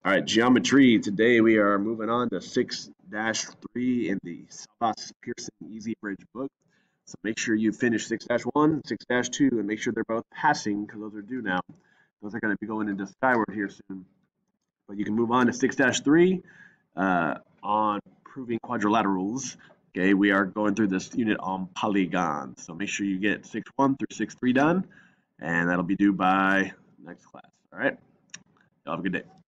All right, geometry. Today we are moving on to 6-3 in the Savas Pearson Easy Bridge book. So make sure you finish 6-1, 6-2, and make sure they're both passing because those are due now. Those are going to be going into Skyward here soon. But you can move on to 6-3 on proving quadrilaterals. Okay, we are going through this unit on polygons. So make sure you get 6-1 through 6-3 done, and that'll be due by next class. All right, y'all have a good day.